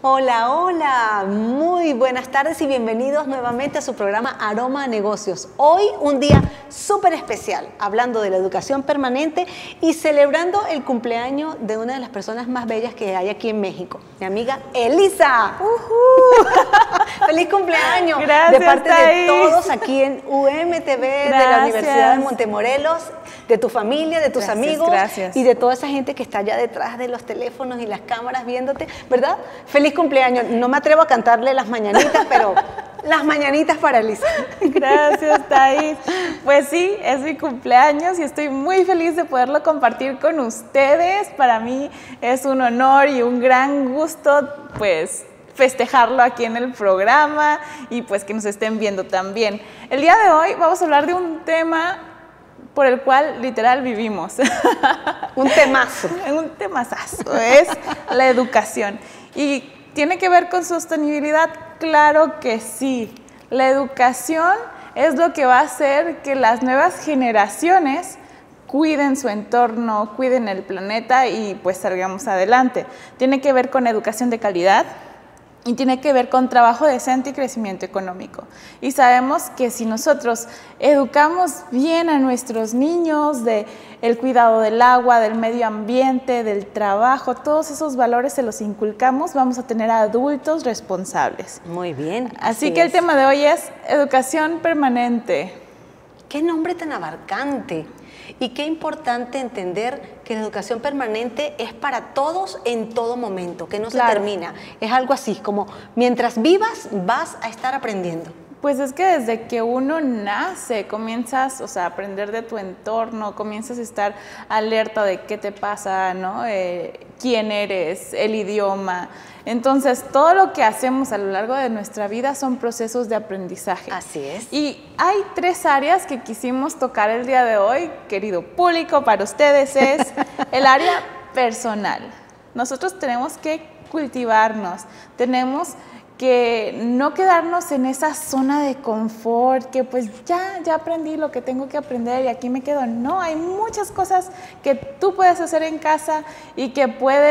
Hola, hola, muy buenas tardes y bienvenidos nuevamente a su programa Aroma a Negocios. Hoy un día súper especial, hablando de la educación permanente y celebrando el cumpleaños de una de las personas más bellas que hay aquí en México, mi amiga Elisa. ¡Feliz cumpleaños! Gracias, de parte Thais. de todos aquí en UMTV, de la Universidad de Montemorelos, de tu familia, de tus amigos y de toda esa gente que está allá detrás de los teléfonos y las cámaras viéndote, ¿verdad? ¡Feliz cumpleaños! No me atrevo a cantarle las mañanitas, pero las mañanitas para Elisa. Gracias, Thais. Pues sí, es mi cumpleaños y estoy muy feliz de poderlo compartir con ustedes. Para mí es un honor y un gran gusto, pues, festejarlo aquí en el programa y pues que nos estén viendo también. El día de hoy vamos a hablar de un tema por el cual literal vivimos. Un temazo. Un temazazo, es la educación. ¿Y tiene que ver con sostenibilidad? Claro que sí. La educación es lo que va a hacer que las nuevas generaciones cuiden su entorno, cuiden el planeta y pues salgamos adelante. Tiene que ver con educación de calidad y tiene que ver con trabajo decente y crecimiento económico. Y sabemos que si nosotros educamos bien a nuestros niños del cuidado del agua, del medio ambiente, del trabajo, todos esos valores se los inculcamos, vamos a tener adultos responsables. Muy bien. Así que el tema de hoy es educación permanente. ¡Qué nombre tan abarcante! Y qué importante entender que la educación permanente es para todos en todo momento, que no se termina. Es algo así, como mientras vivas vas a estar aprendiendo. Pues es que desde que uno nace comienzas, a aprender de tu entorno, comienzas a estar alerta de qué te pasa, ¿no? Quién eres, el idioma. Entonces, todo lo que hacemos a lo largo de nuestra vida son procesos de aprendizaje. Así es. Y hay 3 áreas que quisimos tocar el día de hoy, querido público, para ustedes es el área personal. Nosotros tenemos que cultivarnos, tenemos que no quedarnos en esa zona de confort, que pues ya aprendí lo que tengo que aprender y aquí me quedo. No, hay muchas cosas que tú puedes hacer en casa y que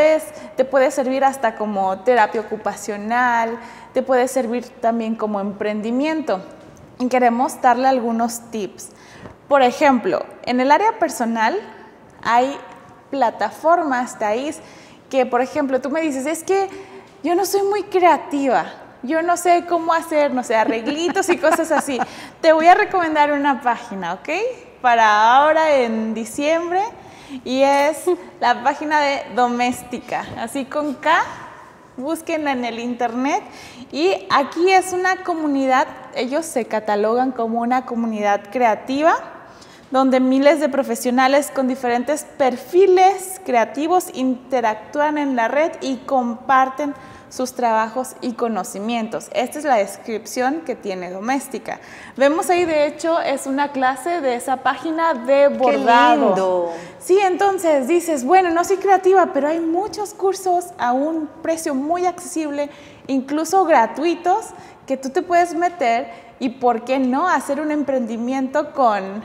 te puede servir hasta como terapia ocupacional, te puede servir también como emprendimiento. Y queremos darle algunos tips. Por ejemplo, en el área personal hay plataformas, Thais, que por ejemplo tú me dices, es que yo no soy muy creativa, yo no sé cómo hacer, no sé, arreglitos y cosas así. Te voy a recomendar una página, ¿ok? Para ahora en diciembre, y es la página de Doméstica, así con K, búsquenla en el internet. Y aquí es una comunidad, ellos se catalogan como una comunidad creativa, donde miles de profesionales con diferentes perfiles creativos interactúan en la red y comparten sus trabajos y conocimientos. Esta es la descripción que tiene Doméstica. Vemos ahí, de hecho, es una clase de esa página de bordado. ¡Qué lindo! Sí, entonces dices, bueno, no soy creativa, pero hay muchos cursos a un precio muy accesible, incluso gratuitos, que tú te puedes meter y, ¿por qué no?, hacer un emprendimiento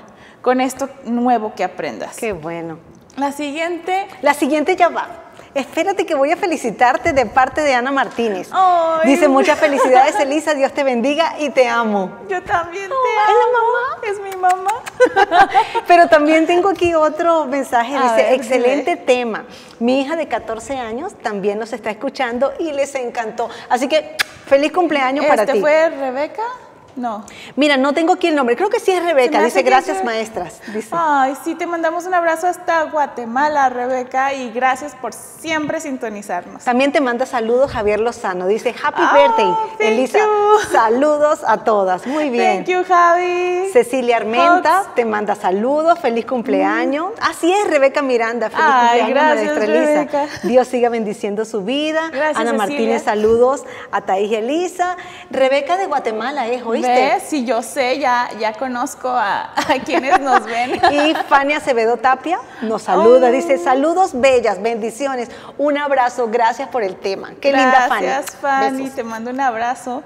con esto nuevo que aprendas. ¡Qué bueno! La siguiente ya va. Espérate que voy a felicitarte de parte de Ana Martínez. ¡Ay! Dice, muchas felicidades, Elisa, Dios te bendiga y te amo. Yo también te amo. ¿Es la mamá? Es mi mamá. Pero también tengo aquí otro mensaje, dice, ver, excelente tema. Mi hija de 14 años también nos está escuchando y les encantó. Así que, feliz cumpleaños para ti. ¿Fue Rebeca? No. Mira, no tengo aquí el nombre, creo que sí es Rebeca, dice gracias maestras. Dice. Ay, sí, te mandamos un abrazo hasta Guatemala, Rebeca, y gracias por siempre sintonizarnos. También te manda saludos Javier Lozano, dice Happy Birthday, Elisa, saludos a todas, muy bien. Thank you, Javi. Cecilia Armenta te manda saludos, feliz cumpleaños. Así es, Rebeca Miranda, feliz cumpleaños, gracias, maestra Elisa. Rebeca. Dios siga bendiciendo su vida. Gracias, Ana Martínez, saludos a Thais y Elisa. Rebeca de Guatemala, ¿oíste? ¿Ves? Sí, yo sé, ya conozco a quienes nos ven. Y Fania Acevedo Tapia nos saluda, dice, saludos bellas, bendiciones, un abrazo, gracias por el tema. Qué linda Fania. Gracias, Fanny, besos. te mando un abrazo.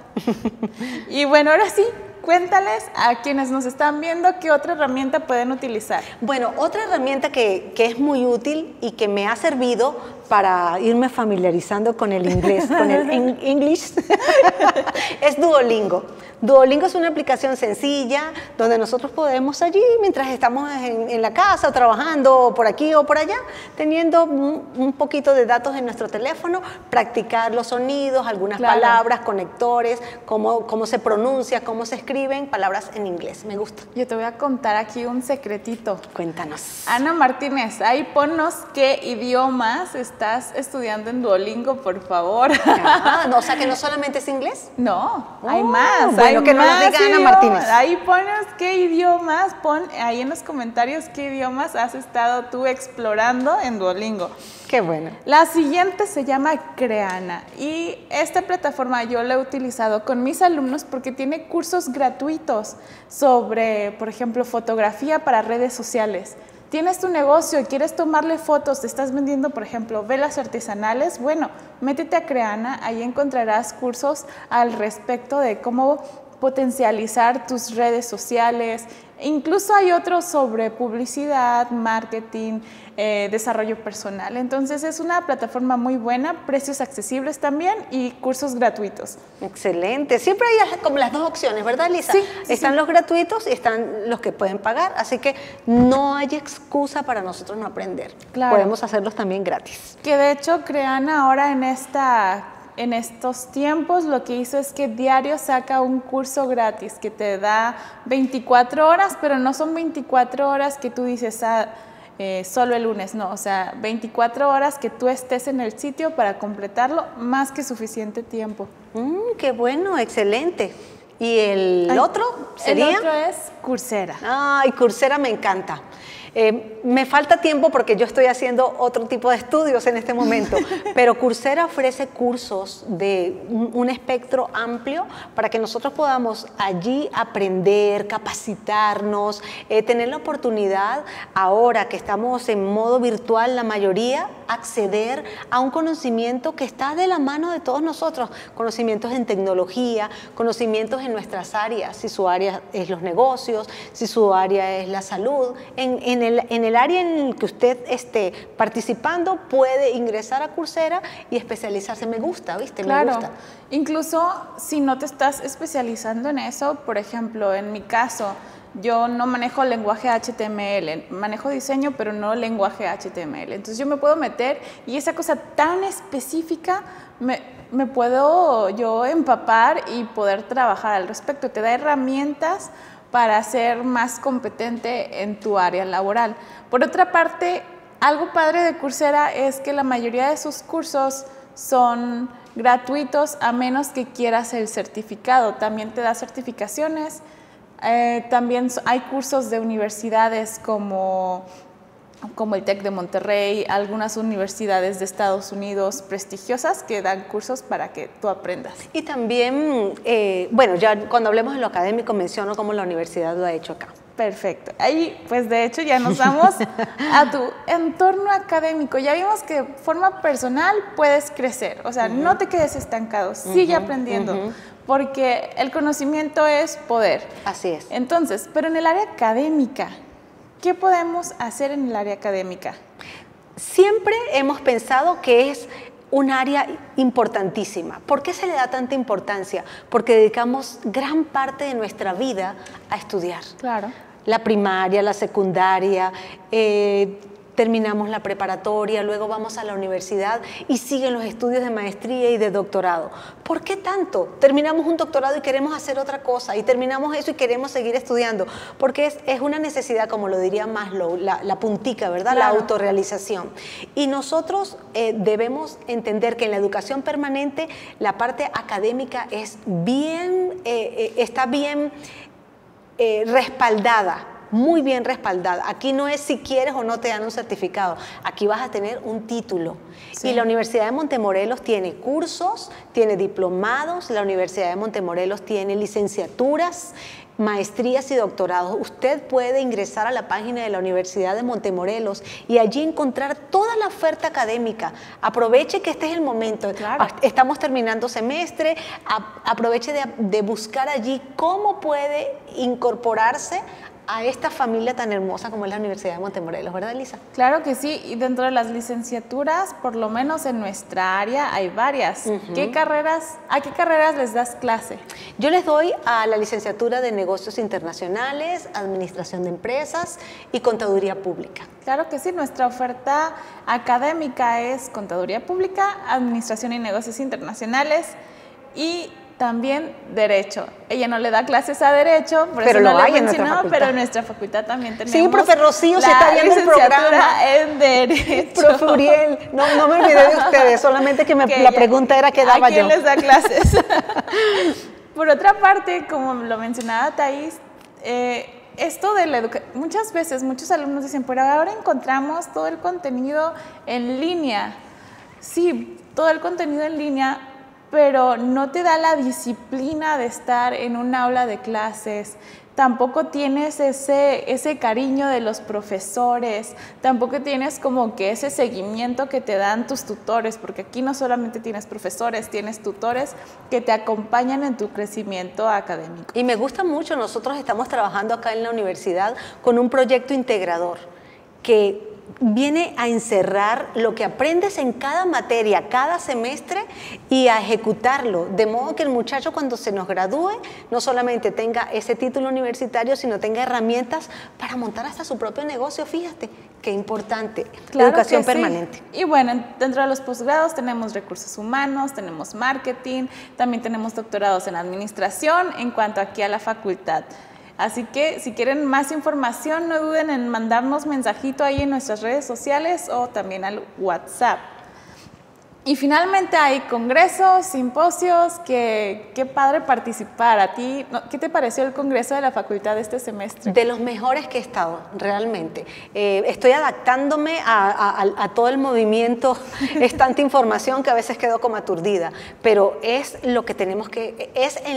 Y bueno, ahora sí, cuéntales a quienes nos están viendo qué otra herramienta pueden utilizar. Bueno, otra herramienta que es muy útil y que me ha servido para irme familiarizando con el inglés, con el English, es Duolingo. Duolingo es una aplicación sencilla donde nosotros podemos allí, mientras estamos en la casa, trabajando por aquí o por allá, teniendo un poquito de datos en nuestro teléfono, practicar los sonidos, algunas palabras, conectores, cómo se pronuncia, cómo se escriben, palabras en inglés. Me gusta. Yo te voy a contar aquí un secretito. Cuéntanos. Ana Martínez, ahí ponnos qué idiomas estás estudiando en Duolingo, por favor. No, o sea que no solamente es inglés. No, hay más. Bueno, que nos lo diga Ana Martínez. Ahí pones qué idiomas, pon ahí en los comentarios qué idiomas has estado tú explorando en Duolingo. Qué bueno. La siguiente se llama Creana y esta plataforma yo la he utilizado con mis alumnos porque tiene cursos gratuitos sobre, por ejemplo, fotografía para redes sociales. Tienes tu negocio y quieres tomarle fotos, te estás vendiendo, por ejemplo, velas artesanales, bueno, métete a Creana, ahí encontrarás cursos al respecto de cómo potencializar tus redes sociales. Incluso hay otros sobre publicidad, marketing, desarrollo personal. Entonces es una plataforma muy buena, precios accesibles también y cursos gratuitos. Excelente. Siempre hay como las dos opciones, ¿verdad, Lisa? Sí. Están los gratuitos y están los que pueden pagar, así que no hay excusa para nosotros no aprender. Claro. Podemos hacerlos también gratis. Que de hecho Creana ahora en estos tiempos lo que hizo es que diario saca un curso gratis que te da 24 horas, pero no son 24 horas que tú dices solo el lunes, no, o sea, 24 horas que tú estés en el sitio para completarlo, más que suficiente tiempo. Qué bueno, excelente. ¿Y el otro sería? El otro es Coursera. Ay, Coursera me encanta. Me falta tiempo porque yo estoy haciendo otro tipo de estudios en este momento, pero Coursera ofrece cursos de un espectro amplio para que nosotros podamos allí aprender, capacitarnos, tener la oportunidad, ahora que estamos en modo virtual la mayoría, acceder a un conocimiento que está de la mano de todos nosotros, conocimientos en tecnología, conocimientos en nuestras áreas, si su área es los negocios, si su área es la salud, en el área en el que usted esté participando, puede ingresar a Coursera y especializarse. Me gusta, ¿viste? Claro. Me gusta. Incluso si no te estás especializando en eso, por ejemplo, en mi caso, yo no manejo lenguaje HTML, manejo diseño, pero no lenguaje HTML. Entonces yo me puedo meter y esa cosa tan específica me puedo yo empapar y poder trabajar al respecto. Te da herramientas para ser más competente en tu área laboral. Por otra parte, algo padre de Coursera es que la mayoría de sus cursos son gratuitos a menos que quieras el certificado. También te da certificaciones. También hay cursos de universidades como el TEC de Monterrey, algunas universidades de Estados Unidos prestigiosas que dan cursos para que tú aprendas. Y también, bueno, ya cuando hablemos de lo académico menciono cómo la universidad lo ha hecho acá. Perfecto. Ahí, pues de hecho ya nos vamos a tu entorno académico. Ya vimos que de forma personal puedes crecer, o sea, no te quedes estancado, sigue aprendiendo, porque el conocimiento es poder. Así es. Entonces, pero en el área académica, ¿qué podemos hacer en el área académica? Siempre hemos pensado que es un área importantísima. ¿Por qué se le da tanta importancia? Porque dedicamos gran parte de nuestra vida a estudiar. Claro. La primaria, la secundaria, terminamos la preparatoria, luego vamos a la universidad y siguen los estudios de maestría y de doctorado. ¿Por qué tanto? Terminamos un doctorado y queremos hacer otra cosa, y terminamos eso y queremos seguir estudiando, porque es una necesidad, como lo diría Maslow, la puntica, ¿verdad? Claro. La autorrealización. Y nosotros debemos entender que en la educación permanente la parte académica es está bien respaldada. Muy bien respaldada. Aquí no es si quieres o no te dan un certificado. Aquí vas a tener un título. Sí. Y la Universidad de Montemorelos tiene cursos, tiene diplomados, la Universidad de Montemorelos tiene licenciaturas, maestrías y doctorados. Usted puede ingresar a la página de la Universidad de Montemorelos y allí encontrar toda la oferta académica. Aproveche que este es el momento. Claro. Estamos terminando semestre, aproveche de buscar allí cómo puede incorporarse a esta familia tan hermosa como es la Universidad de Montemorelos, ¿verdad, Elisa? Claro que sí, y dentro de las licenciaturas, por lo menos en nuestra área, hay varias. ¿A qué carreras les das clase? Yo les doy a la licenciatura de Negocios Internacionales, Administración de Empresas y Contaduría Pública. Claro que sí, nuestra oferta académica es Contaduría Pública, Administración y Negocios Internacionales y también Derecho. Ella no le da clases a Derecho, por pero eso lo no hay le en nuestra mencionó, facultad. pero en nuestra facultad también tenemos sí, profe Rocío, se está viendo el programa. En Derecho. Profe Uriel, no me olvidé de ustedes, solamente que la pregunta era qué daba yo. ¿A quién les da clases? Por otra parte, como lo mencionaba Thais, esto de la educación, muchas veces muchos alumnos dicen, pero ahora encontramos todo el contenido en línea. Sí, todo el contenido en línea, pero no te da la disciplina de estar en un aula de clases, tampoco tienes ese cariño de los profesores, tampoco tienes como que ese seguimiento que te dan tus tutores, porque aquí no solamente tienes profesores, tienes tutores que te acompañan en tu crecimiento académico. Y me gusta mucho, nosotros estamos trabajando acá en la universidad con un proyecto integrador que viene a encerrar lo que aprendes en cada materia, cada semestre y a ejecutarlo, de modo que el muchacho cuando se nos gradúe no solamente tenga ese título universitario, sino tenga herramientas para montar hasta su propio negocio. Fíjate, qué importante, la educación permanente. Y bueno, dentro de los posgrados tenemos recursos humanos, tenemos marketing, también tenemos doctorados en administración en cuanto aquí a la facultad. Así que si quieren más información, no duden en mandarnos mensajito ahí en nuestras redes sociales o también al WhatsApp. Y finalmente hay congresos, simposios, qué padre participar. ¿A ti qué te pareció el congreso de la facultad de este semestre? De los mejores que he estado, realmente. Estoy adaptándome a todo el movimiento, es tanta información que a veces quedo como aturdida, pero es en lo que tenemos que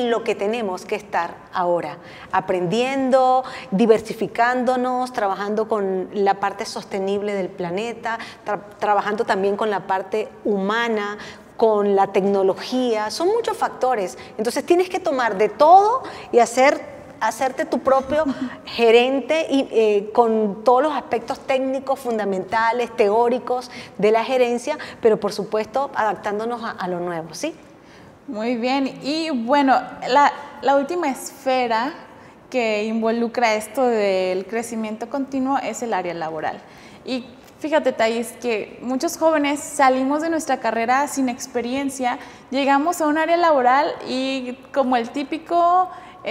estar ahora, aprendiendo, diversificándonos, trabajando con la parte sostenible del planeta, trabajando también con la parte humana, con la tecnología, son muchos factores. Entonces tienes que tomar de todo y hacerte tu propio gerente y con todos los aspectos técnicos, fundamentales, teóricos de la gerencia, pero por supuesto adaptándonos a lo nuevo, ¿sí? Muy bien, y bueno, la última esfera que involucra esto del crecimiento continuo es el área laboral. Y fíjate, Thais, que muchos jóvenes salimos de nuestra carrera sin experiencia, llegamos a un área laboral y como el típico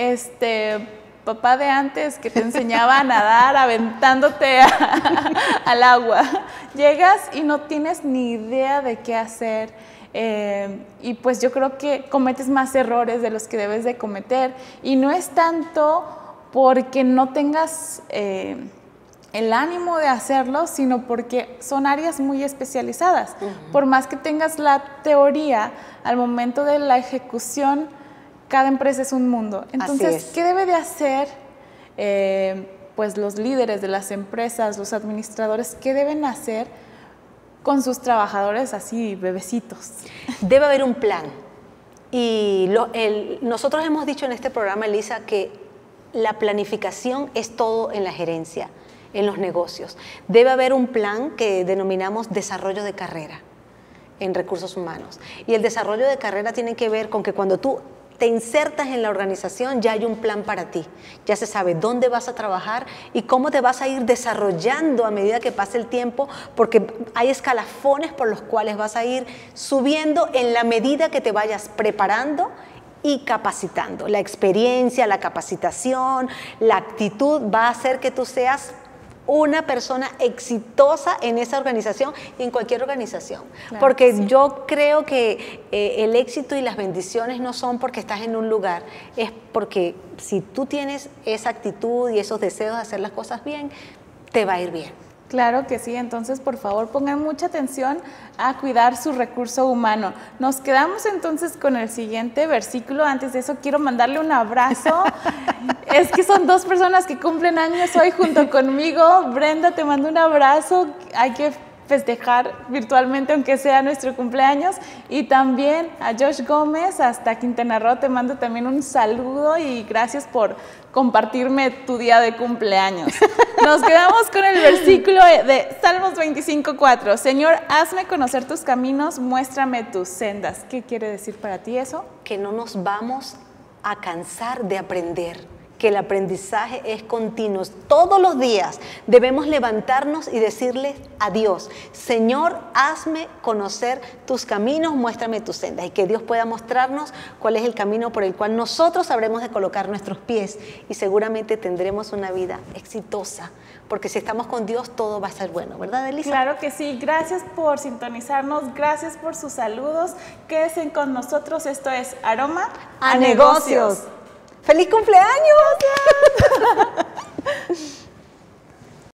papá de antes que te enseñaba a nadar aventándote al agua, llegas y no tienes ni idea de qué hacer. Y pues yo creo que cometes más errores de los que debes de cometer y no es tanto porque no tengas el ánimo de hacerlo, sino porque son áreas muy especializadas. Por más que tengas la teoría, al momento de la ejecución, cada empresa es un mundo. Entonces, ¿qué debe de hacer pues los líderes de las empresas, los administradores? ¿Qué deben hacer con sus trabajadores así, bebecitos? Debe haber un plan. Y nosotros hemos dicho en este programa, Elisa, que la planificación es todo en la gerencia, en los negocios. Debe haber un plan que denominamos desarrollo de carrera en recursos humanos. Y el desarrollo de carrera tiene que ver con que cuando tú te insertas en la organización ya hay un plan para ti. Ya se sabe dónde vas a trabajar y cómo te vas a ir desarrollando a medida que pase el tiempo, porque hay escalafones por los cuales vas a ir subiendo en la medida que te vayas preparando y capacitando. La experiencia, la capacitación, la actitud va a hacer que tú seas una persona exitosa en esa organización y en cualquier organización. Claro, porque yo creo que el éxito y las bendiciones no son porque estás en un lugar, es porque si tú tienes esa actitud y esos deseos de hacer las cosas bien, te va a ir bien. Claro que sí, entonces por favor pongan mucha atención a cuidar su recurso humano. Nos quedamos entonces con el siguiente versículo. Antes de eso quiero mandarle un abrazo. Es que son dos personas que cumplen años hoy junto conmigo. Brenda, te mando un abrazo. Hay que festejar virtualmente, aunque sea nuestro cumpleaños. Y también a Josh Gómez, hasta Quintana Roo, te mando también un saludo y gracias por compartirme tu día de cumpleaños. Nos quedamos con el versículo de Salmos 25:4. Señor, hazme conocer tus caminos, muéstrame tus sendas. ¿Qué quiere decir para ti eso? Que no nos vamos a cansar de aprender, que el aprendizaje es continuo. Todos los días debemos levantarnos y decirle a Dios, Señor, hazme conocer tus caminos, muéstrame tus sendas, y que Dios pueda mostrarnos cuál es el camino por el cual nosotros habremos de colocar nuestros pies y seguramente tendremos una vida exitosa, porque si estamos con Dios todo va a ser bueno, ¿verdad, Elisa? Claro que sí. Gracias por sintonizarnos, gracias por sus saludos. Quédense con nosotros, esto es Aroma a Negocios. ¡Feliz cumpleaños!